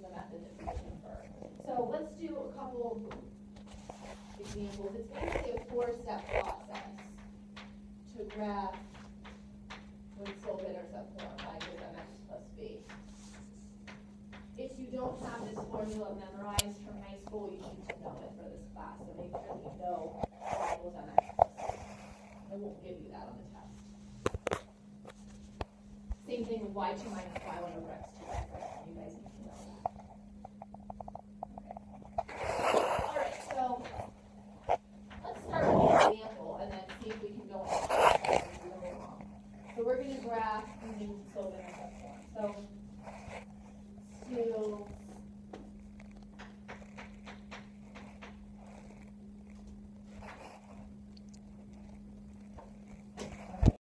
the method that we prefer. So let's do a couple examples. It's basically a 4-step process to graph when slope-intercept form y equals mx plus b. If you don't have this formula memorized from high school, you need to know it for this class. So make sure that you know y equals mx plus b. I won't give you that on the test. Same thing with y2 minus y1 over x2. You guys need to know that. Okay. All right, so let's start with an example and then see if we can go on. So we're going to graph using slope-intercept form. So to